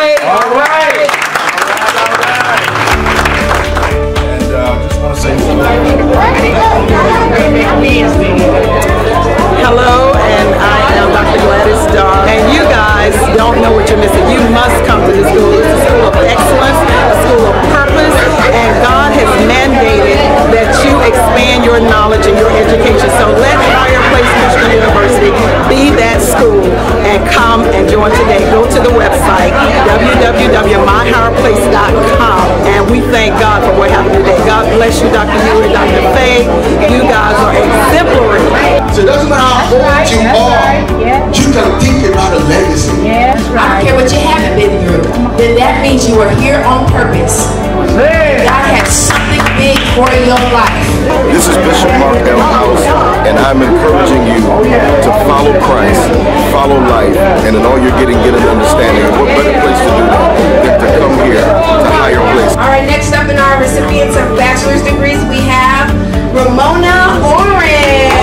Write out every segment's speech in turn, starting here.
right. All right. And just want to say Hello, and I am Dr. Gladys Dog. And you guys don't know what you're missing. You must come to this school. It's a school of excellence, a school of purpose, and God has mandated that you expand your knowledge and your education. So let Higher Place Christian University be that school, and come and join today. Go to the website, www.myhigherplace.com, and we thank God for what happened today. God bless you, Dr. Ewing, Dr. Faye. You guys are exemplary. So it doesn't matter how old you are, you can think about a legacy. I don't care what you haven't been through. Then that means you are here on purpose. God has something big for your life. this is Bishop Mark L. House, and I'm encouraging you to follow Christ, follow life, and in all you're getting, get an understanding. What better place to do that than to come here to Higher Place. All right, next up in our recipients of bachelor's degrees, we have Ramona Oren.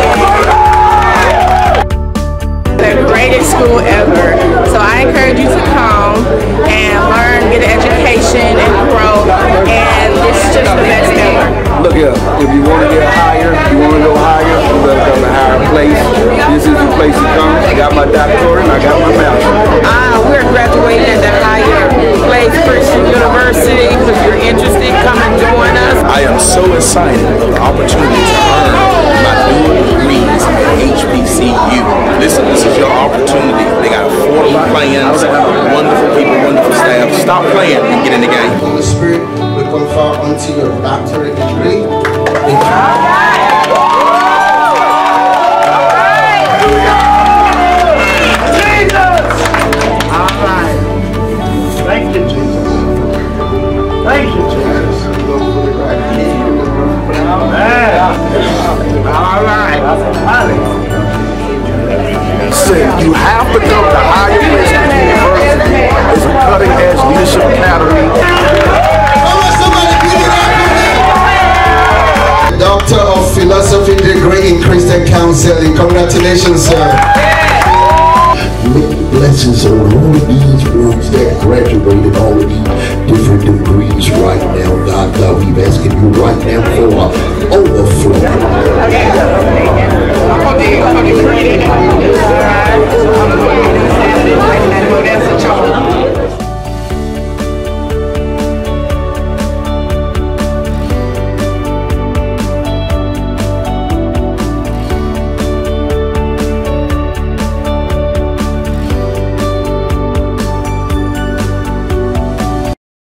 The greatest school ever. So I encourage you to come and learn, get an education, and grow. And it's just the best ever. Look here, if you want to get higher, you want to go higher, you better come to Higher Place. This is the place to come. I got my doctorate and I got my master's. We're graduating at the Higher Place Christian University. If you're interested, come and join us. I am so excited for the opportunity to earn my dual degrees at HPCU. Listen, this is your opportunity. They got affordable plans, wonderful people, wonderful staff. Stop playing and get in the game. Holy Spirit will confer unto your doctorate degree. Thank you, Jesus. Thank you, Jesus. All right. You have to come to Higher Place University. It's a cutting-edge leadership academy. Doctor of Philosophy degree in Christian Counseling. Congratulations, sir. Many blessings on all of these ones that graduated, all of these